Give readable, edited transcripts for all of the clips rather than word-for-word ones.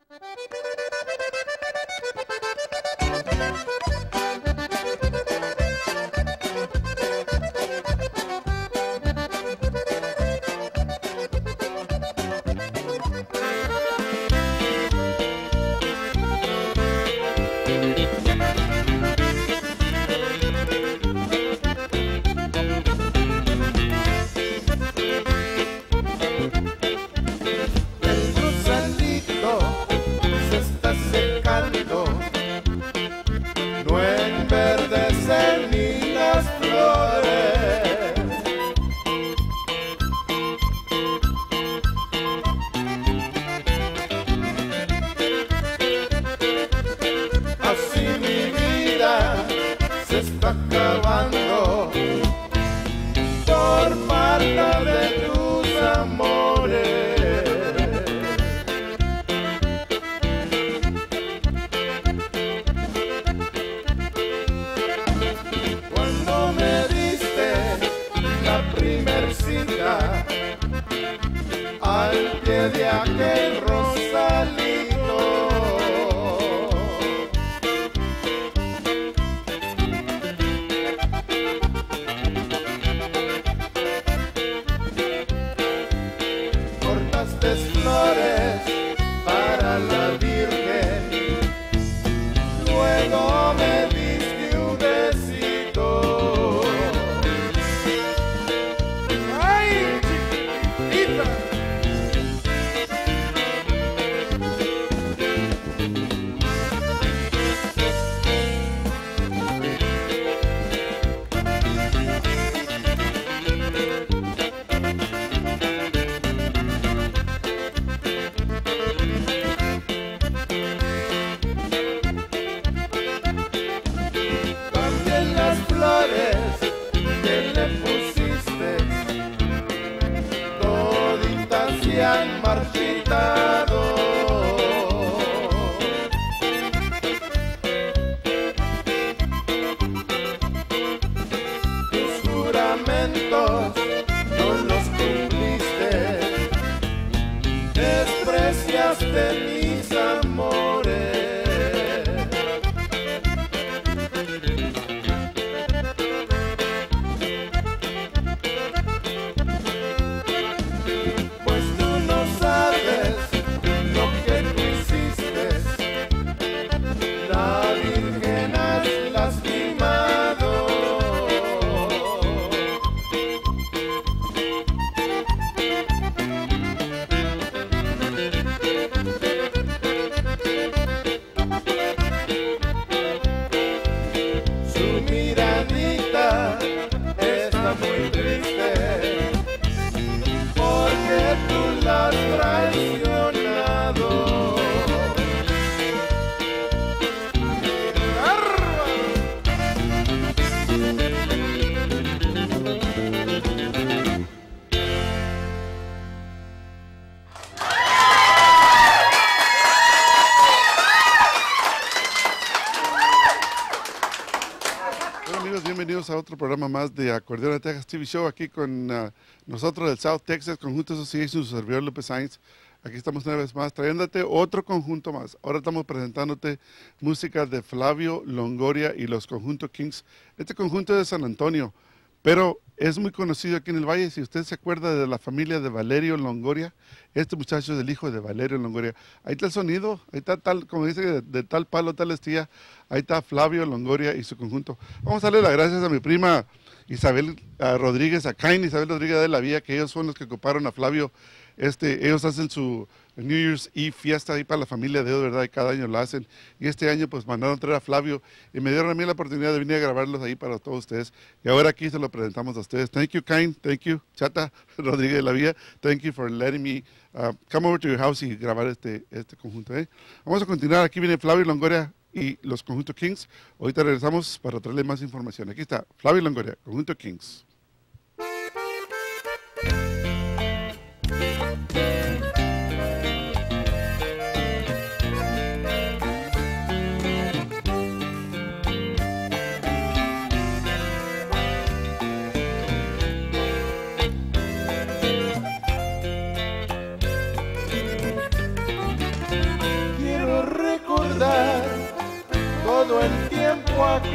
A otro programa más de Acordeón de Texas TV Show, aquí con nosotros del South Texas Conjunto Association, su servidor López Sainz. Aquí estamos una vez más trayéndote otro conjunto más. Ahora estamos presentándote música de Flavio Longoria y los Conjunto Kings. Este conjunto es de San Antonio, pero es muy conocido aquí en el Valle. Si usted se acuerda de la familia de Valerio Longoria, este muchacho es el hijo de Valerio Longoria. Ahí está el sonido, ahí está tal, como dice, de tal palo, tal astilla. Ahí está Flavio Longoria y su conjunto. Vamos a darle las gracias a mi prima Isabel Rodríguez, a Cain Isabel Rodríguez de la Vía, que ellos son los que ocuparon a Flavio. Ellos hacen su New Year's Eve fiesta ahí para la familia de ellos, ¿verdad? Y cada año lo hacen. Y este año pues mandaron traer a Flavio y me dieron a mí la oportunidad de venir a grabarlos ahí para todos ustedes. Y ahora aquí se lo presentamos a ustedes. Thank you, Cain. Thank you, Chata Rodríguez de la Vía. Thank you for letting me come over to your house y grabar este conjunto. Vamos a continuar. Aquí viene Flavio Longoria y los Conjunto Kings. Ahorita regresamos para traerle más información. Aquí está Flavio Longoria, Conjunto Kings.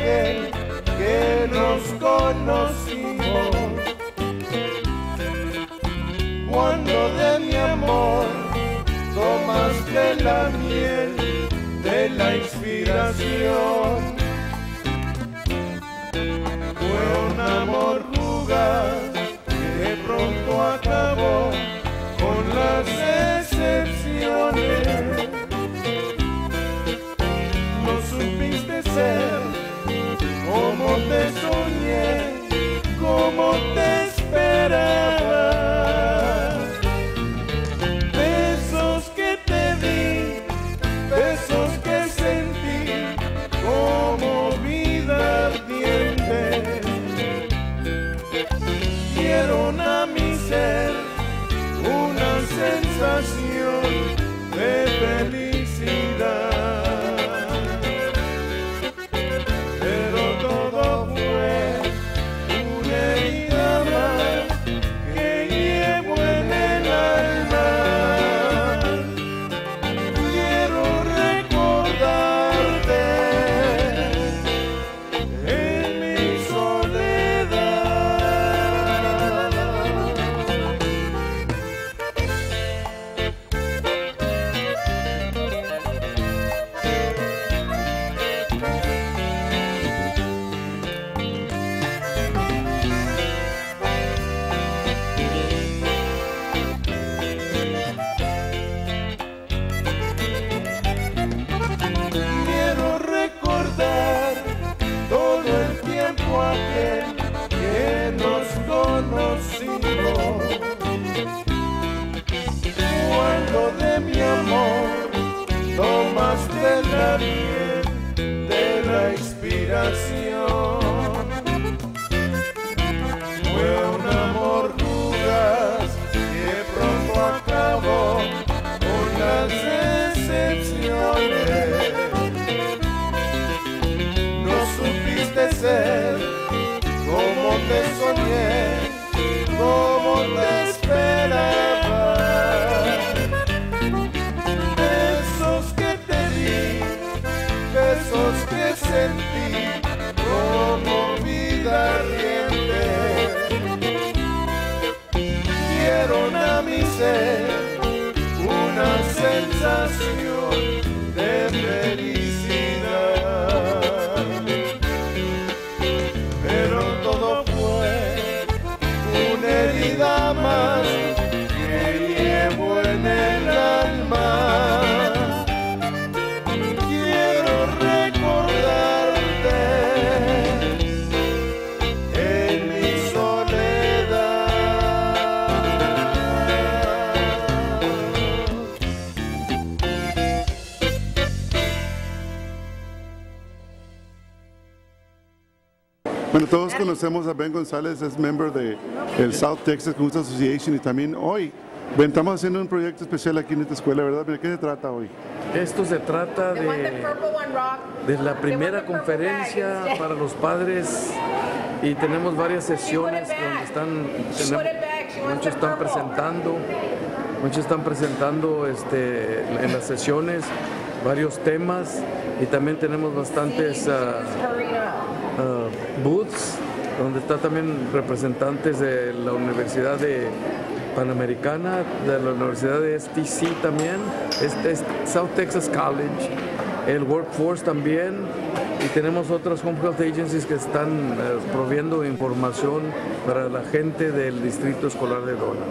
aquel que nos conocimos. Cuando de mi amor tomaste la miel de la inspiración. Fue un amor fugaz que pronto acabó con las excepciones. No supiste ser como te soñé, como te esperaba. Besos que te di, besos que sentí como vida ardiente. Dieron a mi ser una sensación de felicidad. Pero todo fue una herida más que llevo en el alma. Quiero recordarte en mi soledad. Quiero recordar todo el tiempo aquel que nos conocimos. Cuando de mi amor tomaste la miel de la inspiración. Fue un amor fugaz que pronto acabó con las excepciones. No supiste ser como te soñé, como te esperaba. Besos que te di, besos que sentí como vida ardiente. Dieron a mi ser una sensación de felicidad. Pero todo fue una herida más que llevo en el alma. Quiero recordarte en mi soledad. Bueno, todos conocemos a Ben González, es miembro de el South Texas Youth Association y también hoy estamos haciendo un proyecto especial aquí en esta escuela, ¿verdad? ¿De qué se trata hoy? Esto se trata de la primera conferencia para los padres y tenemos varias sesiones donde muchos están presentando en las sesiones varios temas y también tenemos bastantes booths donde están también representantes de la Universidad Panamericana, de la Universidad de STC también, South Texas College, el Workforce también, y tenemos otras Home Health Agencies que están proviendo información para la gente del Distrito Escolar de Dona.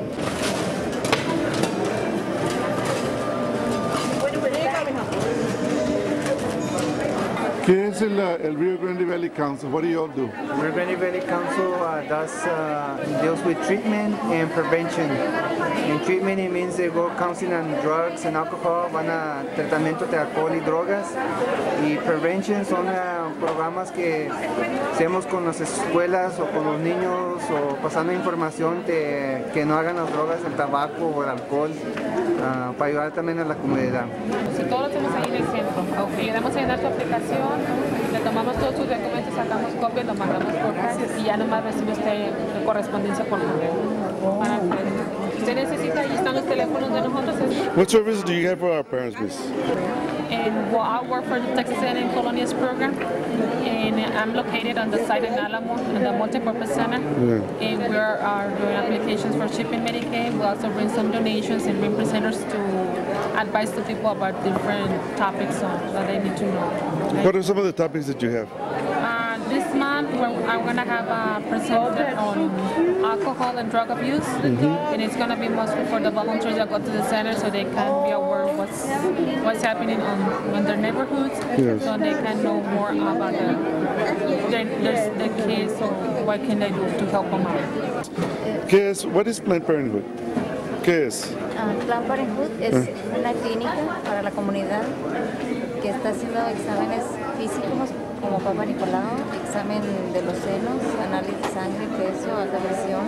¿Qué es el Rio Grande Valley Council? What do you all do? Rio Grande Valley Council deals with treatment and prevention. In treatment, it means they go counseling on drugs and alcohol, van a tratamiento de alcohol y drogas. Y prevention son programas que hacemos con las escuelas o con los niños o pasando información de que no hagan las drogas, el tabaco o el alcohol, para ayudar también a la comunidad. Si todo lo hacemos ahí en el centro, le damos a llenar su aplicación, le tomamos todos sus documentos, sacamos copias, lo mandamos por fax y ya nomás recibe usted correspondencia por correo. Si usted necesita, ahí están los teléfonos de nosotros es... What services do you have for our parents, miss? And well, I work for the Texas A&M Colonias program, and I'm located on the site in Alamo, in the multipurpose center. Yeah. And we are doing applications for shipping Medicaid. We also bring some donations and bring presenters to advise to people about different topics that they need to know. Okay? What are some of the topics that you have? This month, I'm going to have a presenter on alcohol and drug abuse, and it's going to be mostly for the volunteers that go to the center so they can be aware of what's happening in their neighborhoods, Yes. so they can know more about the kids, so what can they do to help them out. What is Planned Parenthood? ¿Qué es? Planned Parenthood es una clínica para la comunidad que está haciendo exámenes físicos como Papa Nicolau, examen de los senos, análisis de sangre, peso, alta presión.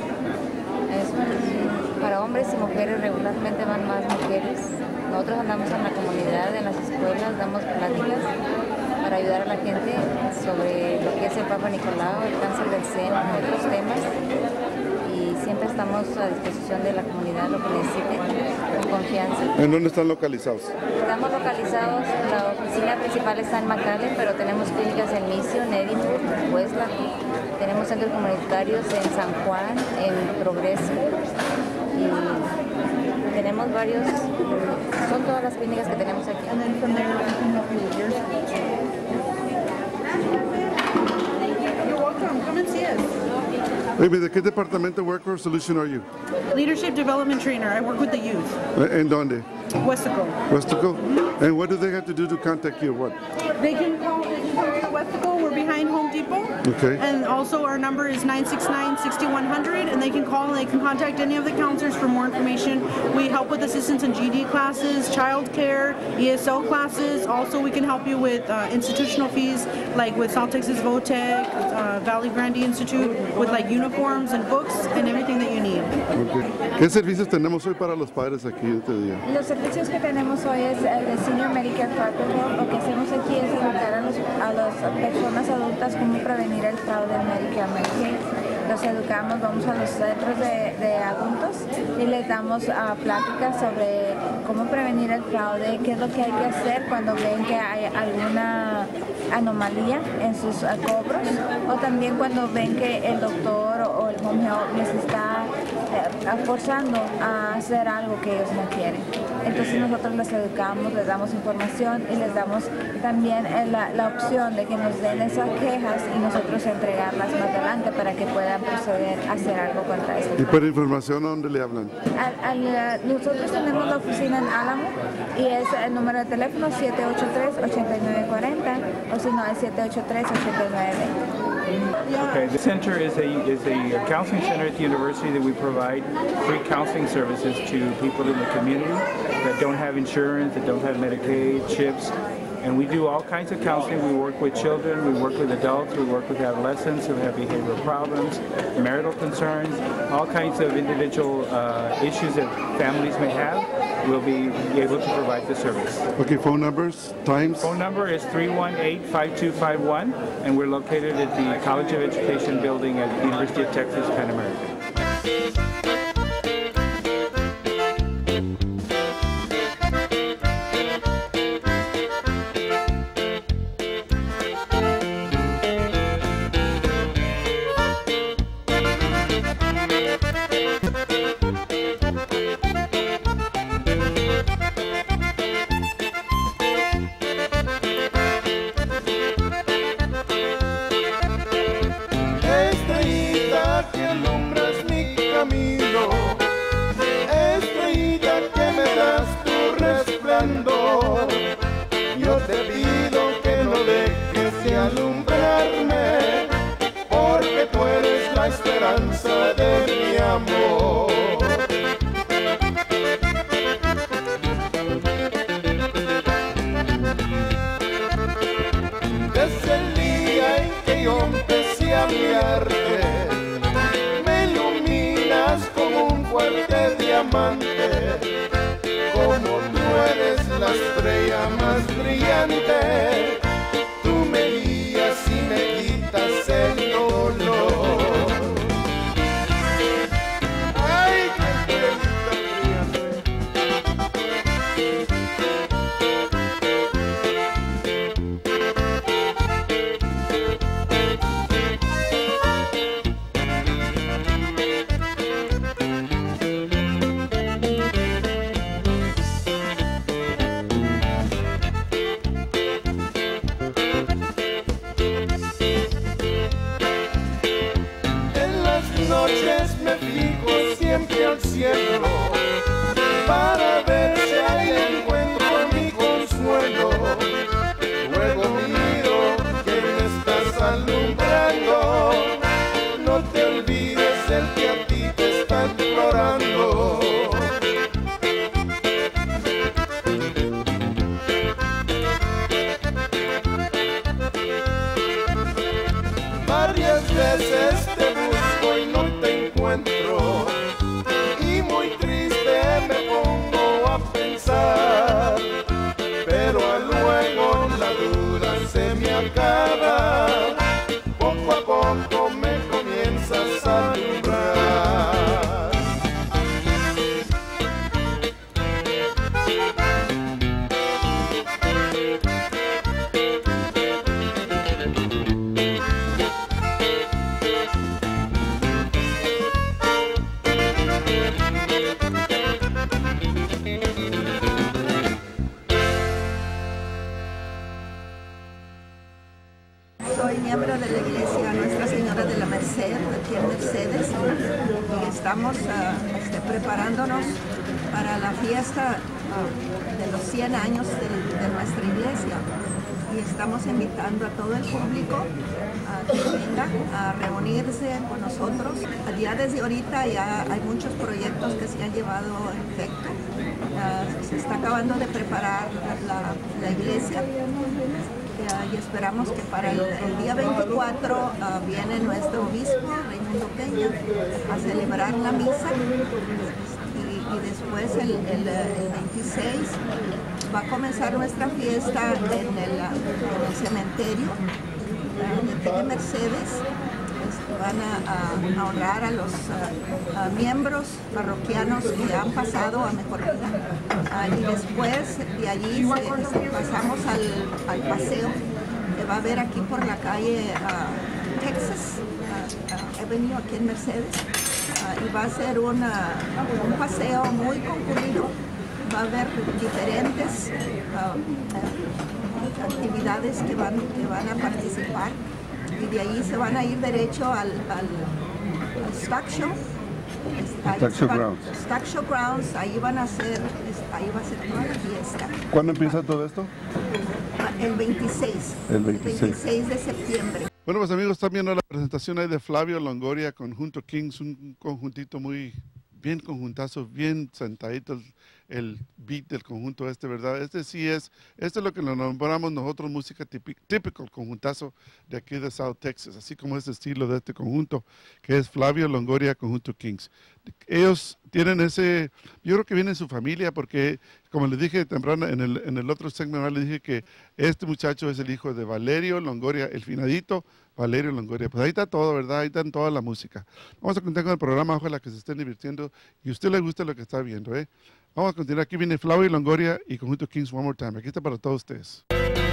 Para hombres y mujeres, regularmente van más mujeres. Nosotros andamos en la comunidad, en las escuelas, damos pláticas para ayudar a la gente sobre lo que es el Papa Nicolau, el cáncer del seno, otros temas. Y siempre estamos a disposición de la comunidad, lo que necesiten, con confianza. ¿En dónde están localizados? Estamos localizados, la oficina principal está en McAllen, pero tenemos clínicas en Mission, Edinburgh, Westlack, tenemos centros comunitarios en San Juan, en Progreso, y tenemos varios, son todas las clínicas que tenemos aquí. You're welcome. Come and see us. Baby, ¿de qué departamento Workforce Solution are you? Leadership Development Trainer. I work with the youth. ¿En dónde? Westico. Westico? And what do they have to do to contact you? What? They can call Westico. We're behind Home Depot. Okay. And also our number is 969-6100, and they can call and they can contact any of the counselors for more information. We help with assistance in GD classes, child care, ESL classes. Also, we can help you with institutional fees, like with South Texas VOTEC, Valley Grande Institute, with like uniforms and books and everything that you need. Okay. ¿Qué servicios tenemos hoy para los padres aquí este día? Los servicios que tenemos hoy es el de Senior Medicare Part B. Lo que hacemos aquí es educar a las personas adultas cómo prevenir el fraude del Medicare Medicaid. Los educamos, vamos a los centros de adultos y les damos pláticas sobre cómo prevenir el fraude, qué es lo que hay que hacer cuando ven que hay alguna anomalía en sus cobros, o también cuando ven que el doctor o el home health les está forzando a hacer algo que ellos no quieren. Entonces nosotros les educamos, les damos información y les damos también la opción de que nos den esas quejas y nosotros entregarlas más adelante para que puedan proceder a hacer algo contra eso. ¿Y para información a dónde le hablan? Nosotros tenemos la oficina en Alamo y es el número de teléfono 783-8940 o si no es 783-8920. Okay, the center is a counseling center at the university that we provide free counseling services to people in the community that don't have insurance, that don't have Medicaid, CHIPS, and we do all kinds of counseling. We work with children, we work with adults, we work with adolescents who have behavioral problems, marital concerns, all kinds of individual issues that families may have. We'll be able to provide the service. Okay, phone numbers, times? Phone number is 318-5251, and we're located at the College of Education building at the University of Texas, Pan American. Estrellita que alumbras mi camino, estrellita que me das tu resplandor, yo te pido que no dejes de alumbrarme, porque tú eres la esperanza de mi amor. Desde el día en que yo empecé a mirarte, me iluminas como un fuerte diamante, como tú eres la estrella más brillante, tú me guías y me quitas el dolor. Ay, qué estrellita brillante. mundo. Varias veces te busco y no te encuentro, y muy triste me pongo a pensar, pero luego la duda se me acaba, poco a poco me comienzas a alumbrar. Soy miembro de la iglesia Nuestra Señora de la Merced, aquí en Mercedes, y estamos preparándonos para la fiesta de los 100 años de nuestra iglesia. Y estamos invitando a todo el público a que venga a reunirse con nosotros. Ya desde ahorita ya hay muchos proyectos que se han llevado a efecto. Se está acabando de preparar la iglesia. Y esperamos que para el día 24 viene nuestro obispo, Raimundo Peña, a celebrar la misa, y después el 26 va a comenzar nuestra fiesta en el cementerio de Mercedes. Van a honrar a los miembros parroquianos que han pasado a mejor vida. Y después de allí pasamos al paseo que va a haber aquí por la calle Texas Avenue, aquí en Mercedes. Y va a ser un paseo muy concurrido. Va a haber diferentes actividades que van a participar. Y de ahí se van a ir derecho al Stock Show. Stock Show Grounds, ahí va a ser toda la fiesta. ¿Cuándo empieza todo esto? El 26. El 26 de septiembre. Bueno, pues amigos, están viendo la presentación ahí de Flavio Longoria, Conjunto Kings, un conjuntito muy bien conjuntazo, bien sentadito el beat del conjunto ¿verdad? Este es lo que nos nombramos nosotros música típico, conjuntazo de aquí de South Texas, así como este estilo de este conjunto, que es Flavio Longoria, Conjunto Kings. Ellos tienen yo creo que viene en su familia, porque como les dije temprano en el otro segmento, les dije que este muchacho es el hijo de Valerio Longoria, el finadito Valerio Longoria. Pues ahí está todo, ¿verdad? Ahí está toda la música. Vamos a continuar con el programa, ojalá que se estén divirtiendo y a usted le guste lo que está viendo, ¿eh? Vamos a continuar. Aquí viene Flavio Longoria y Conjunto Kings One More Time. Aquí está para todos ustedes.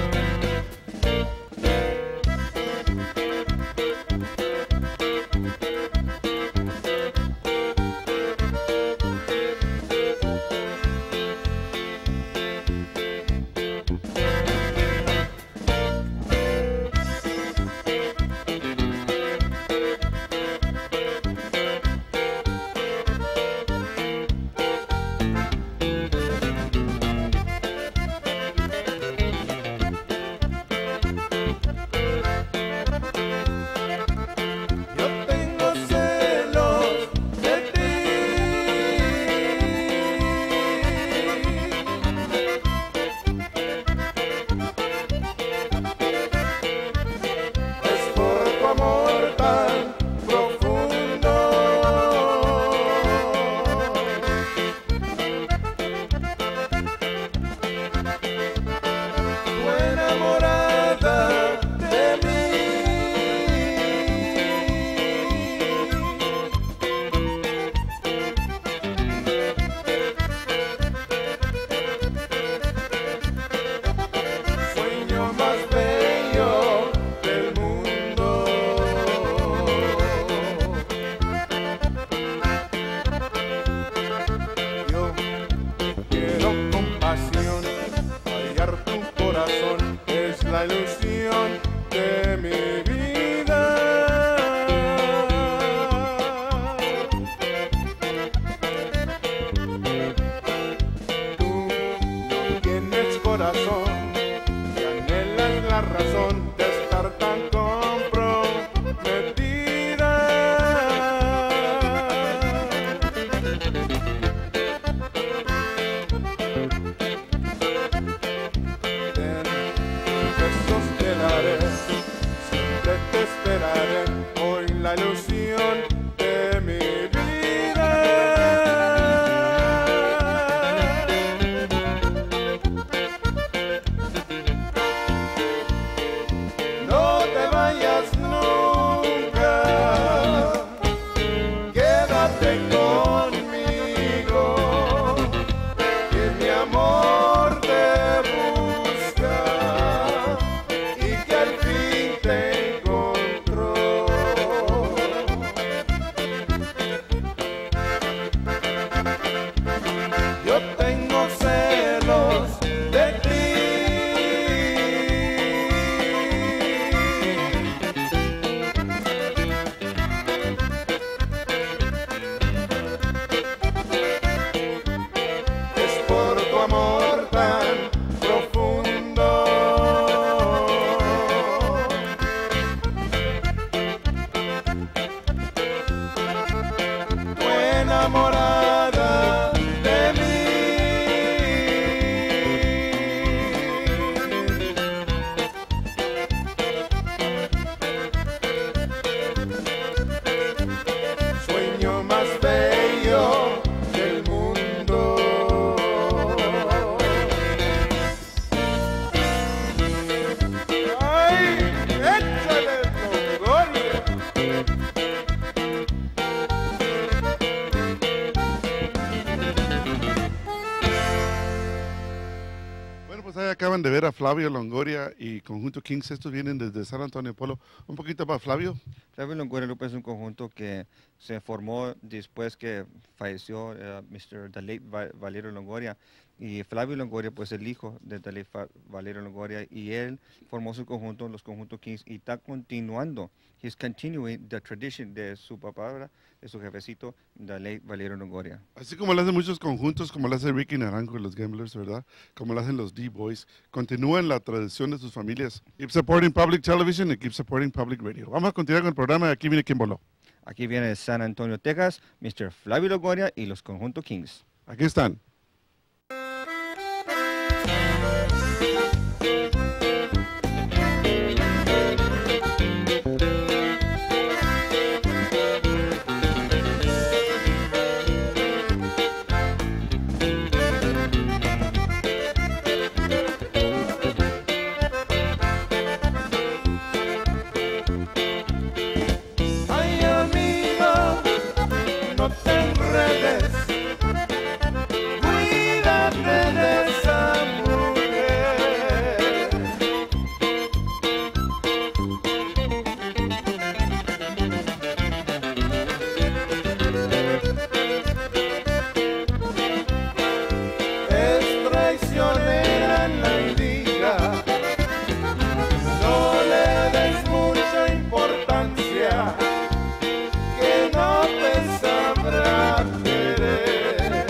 la ilusión de mi vida. Tú no tienes corazón y anhelas la razón de estar tan comprometida. acaban de ver a Flavio Longoria y Conjunto Kings. Estos vienen desde San Antonio Polo. Un poquito para Flavio. Flavio Longoria Lupe es un conjunto que se formó después que falleció the late Valerio Longoria. Y Flavio Longoria, pues el hijo de the late Valerio Longoria, y él formó su conjunto, los Conjunto Kings, y está continuando. He's continuing the tradition de su papá, de su jefecito, the late Valerio Longoria. Así como lo hacen muchos conjuntos, como lo hace Ricky Naranjo y los Gamblers, ¿verdad? Como lo hacen los D-Boys. Continúan la tradición de sus familias. Keep supporting public television and keep supporting public radio. Vamos a continuar con el programa. Aquí viene quien voló. Aquí viene de San Antonio, Texas, Mr. Flavio Longoria y los Conjunto Kings. Aquí están. Ay, amigo, no te enredes, cuídate de esa mujer. Es traicionera la indiga, no le des mucha importancia, que no te sabrá querer.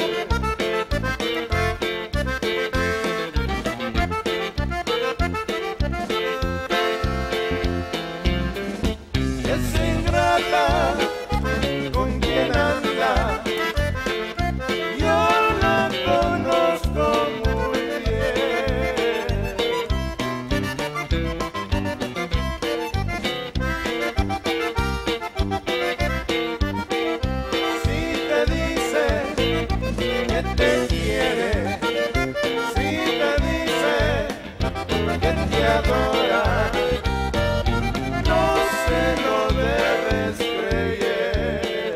Es ingrata con quien anda, yo la conozco muy bien. Si te dice que te quiere, si te dice que te adora, no se lo debes creer.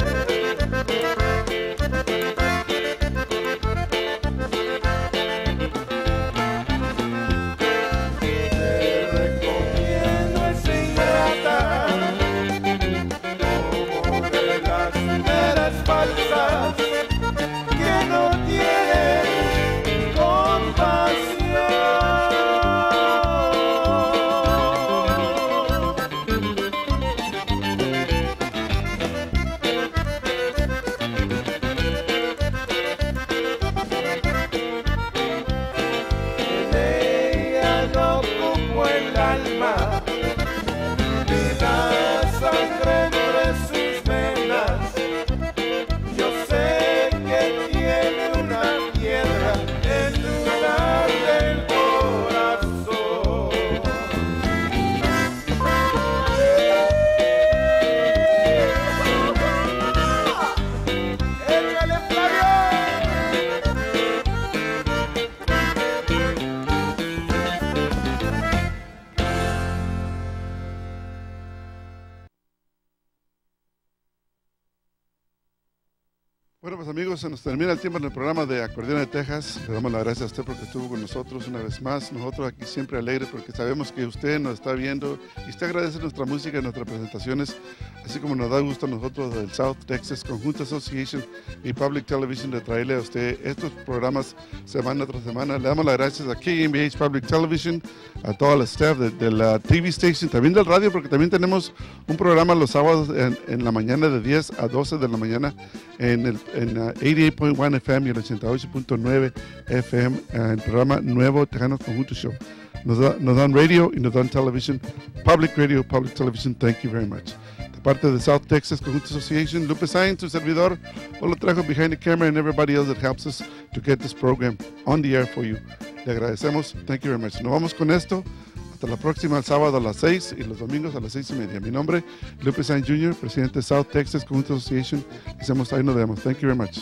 Te recomiendo esa ingrata, como de las veras falsas que no tienen compasión. En ella no ocupo el alma, ni la sangre entre sus venas. Yo sé que tiene una piedra en lugar del corazón. ¡Échale, Flavio! Bueno, pues amigos, se nos termina el tiempo en el programa de Acordeón de Texas. Le damos las gracias a usted porque estuvo con nosotros una vez más. Nosotros aquí siempre alegres porque sabemos que usted nos está viendo y usted agradece nuestra música y nuestras presentaciones, así como nos da gusto a nosotros del South Texas Conjunto Association y Public Television de traerle a usted estos programas semana tras semana. Le damos las gracias a KMBH Public Television, a todo el staff de la TV station, también del radio, porque también tenemos un programa los sábados en la mañana de 10 a 12 de la mañana en 88.1 FM y el 88.9 FM, el programa Nuevo Tejanos Conjunto Show. Nos dan radio y nos dan television, public radio, public television. Thank you very much. De parte de South Texas Conjunto Association, Lupe Sainz, su servidor, os lo trajo behind the camera, and everybody else that helps us to get this program on the air for you. Le agradecemos. Thank you very much. Nos vamos con esto. Hasta la próxima, el sábado a las 6 y los domingos a las 6:30. Mi nombre es Lupe Sainz Jr., presidente de South Texas Conjunto Association. Ahí nos vemos. Thank you very much.